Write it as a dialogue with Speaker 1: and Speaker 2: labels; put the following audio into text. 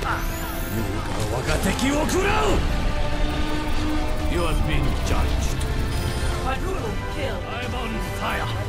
Speaker 1: 我が敵を食らう You have been judged.
Speaker 2: Brutal kill.
Speaker 1: I'm on fire.